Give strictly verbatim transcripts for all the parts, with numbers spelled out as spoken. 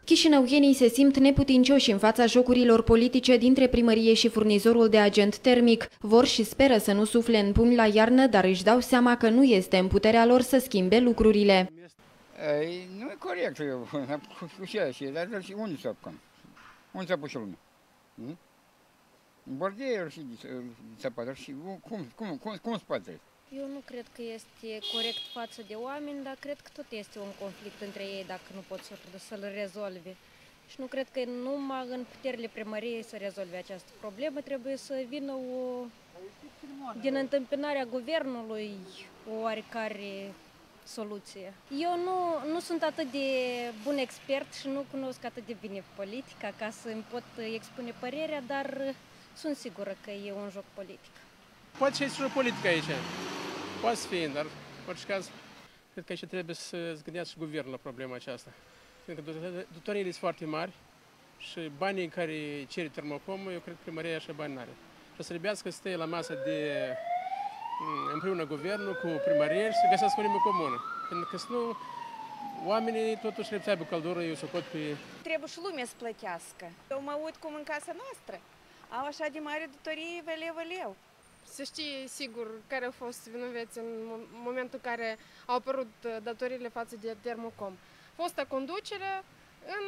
Chișinăuienii se simt neputincioși în fața jocurilor politice dintre primărie și furnizorul de agent termic. Vor și speră să nu sufle în pumni la iarnă, dar își dau seama că nu este în puterea lor să schimbe lucrurile. Ei, nu e corect, eu, cu ce și, dar și unde s-a apucat? Unde s-a pus lumea? În bordeiuri și țăpători și cum, cum, cum, cum se poate? Eu nu cred că este corect față de oameni, dar cred că tot este un conflict între ei dacă nu pot să-l rezolve. Și nu cred că numai în puterile primăriei să rezolve această problemă, trebuie să vină o, din întâmpinarea guvernului o oarecare soluție. Eu nu, nu sunt atât de bun expert și nu cunosc atât de bine politica ca să îmi pot expune părerea, dar sunt sigură că e un joc politic. Poate și este o politică aici. Poate să fie, dar în orice caz, cred că aici trebuie să se gândească și guvernul la problema aceasta. Pentru că datoriile sunt foarte mari și banii care cere Termocomul, eu cred că primăria așa bani n-are. Și să trebuiască să stea la masă de împreună guvernul cu primărie și să găsească o limbă comună. Pentru că să nu, oamenii totuși trebuie să aibă căldură, eu socot pe... Trebuie și lumea să plătească. Eu mă uit cum în casa noastră au așa de mare datorie, văleu, văleu. Se știe sigur care au fost vinovați în momentul în care au apărut datoriile față de Termocom. Fosta conducere în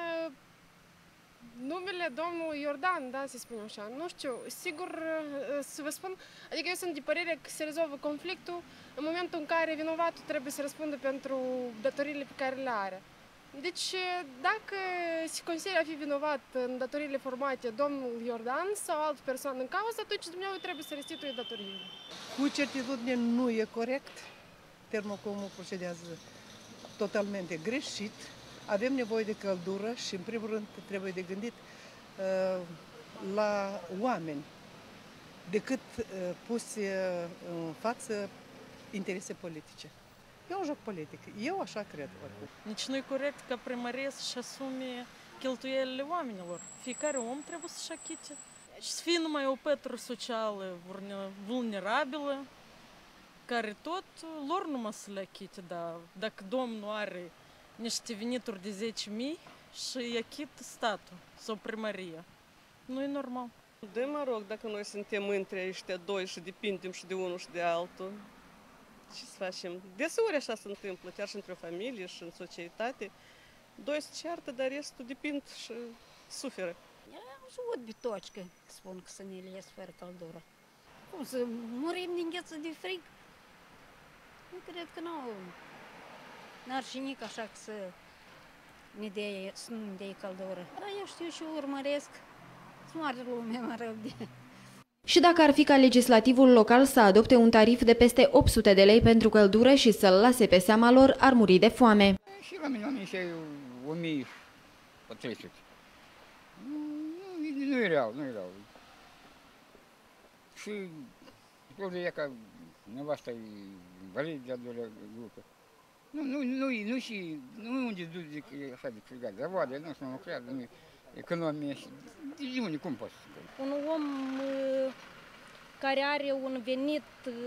numele domnului Iordan, da, să spunem așa. Nu știu, sigur să vă spun, adică eu sunt de părere că se rezolvă conflictul în momentul în care vinovatul trebuie să răspundă pentru datoriile pe care le are. Deci, dacă se consideră a fi vinovat în datoriile formate domnul Iordan sau altă persoană în cauză, atunci dumneavoastră trebuie să restituie datoriile. Cu certitudine nu e corect. Termocomul procedează totalmente greșit. Avem nevoie de căldură și, în primul rând, trebuie de gândit uh, la oameni, decât uh, puse uh, în față interese politice. E un joc politic. Eu așa cred. Nici nu e corect ca primărie să-și asume cheltuielile oamenilor. Fiecare om trebuie să-și achite. Și să fie numai o pătură socială vulnerabilă, care tot lor numai să le achite. Dar dacă domnul are niște venituri de zece mii și îi achită statul sau primăria, nu e normal. De mă rog, dacă noi suntem între ăștia doi și depindem și de unul și de altul, ce să facem? Deseori așa se întâmplă, chiar și între o familie și în societate. Doi se ceartă, dar restul depind și suferă. Живот биточка, spun că să ne ies fără căldură. Cum să murim din gheață de frig? Nu cred că nu. N-ar și nici așa că să ne dea, să nu ne dea căldură. Dar eu știu și urmăresc să moare lumea mai rău de... Și dacă ar fi ca legislativul local să adopte un tarif de peste opt sute de lei pentru căldură și să-l lase pe seama lor, ar muri de foame. Și la mine, la mine și o mie sau trei sute. Nu, nu e real, nu e real. Și eu de ea ca nevasta e invalid de-a doilea grupă. Nu, nu, nu, nu și, nu unde duci așa de frigat, dar vadă, nu se mă lucrează, nu economie și de unde, cum poți? Un om care are un venit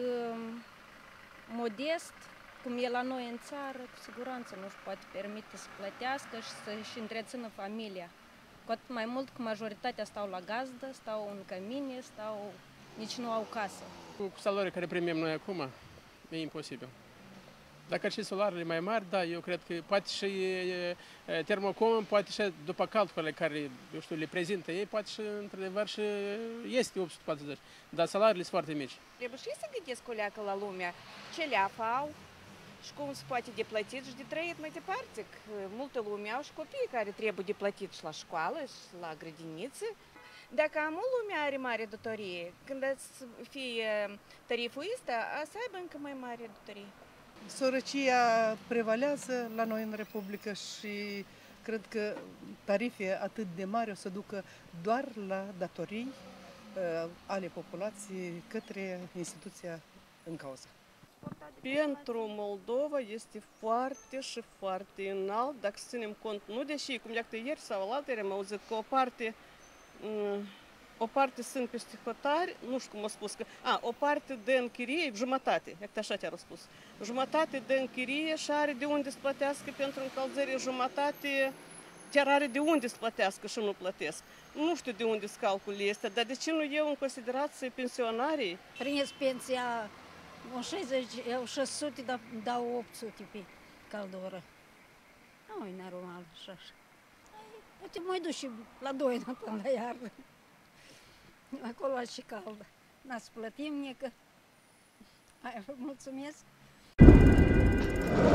modest, cum e la noi în țară, cu siguranță nu-și poate permite să plătească și să-și întrețină familia. Cu atât mai mult că majoritatea stau la gazdă, stau în cămine, stau, nici nu au casă. Cu salariul care primim noi acum, e imposibil. Dacă ar fi salariile mai mari, da, eu cred că poate și Termocom, poate și după calculele care, eu știu, le prezintă ei, poate și, într-adevăr, și este opt sute patruzeci. Dar salariile sunt foarte mici. Trebuie și să gândesc o leacă la lumea ce leafă au și cum se poate de plătit și de trăit mai departe. Multă lume au și copii care trebuie de plătit și la școală și la grădiniță. Dacă mult lumea are mare datorie, când să fie tariful ăsta, să aibă încă mai mare datorie. Sărăcia prevalează la noi în Republică și cred că tarife atât de mari o să ducă doar la datorii uh, ale populației către instituția în cauză. Pentru Moldova este foarte și foarte înalt, dacă ținem cont, nu deși, cum de ieri sau alaltă am auzit că o parte o parte sunt peste hotari, nu știu cum a spus, că, a, o parte de închirie, jumătate, iată așa te-a spus, jumătate de închirie și are de unde să plătească pentru încălzire, jumătate chiar are de unde să plătească și nu plătesc. Nu știu de unde calculul este, dar de ce nu iau în considerație pensionarii? Prins pensia o șaizeci, șase sute, dar dau opt sute pe căldură. Nu e normal așa. Uite, mă duc și la doi până la iarnă. Acolo și caldă. N-ați plătim nică. Hai, vă mulțumesc.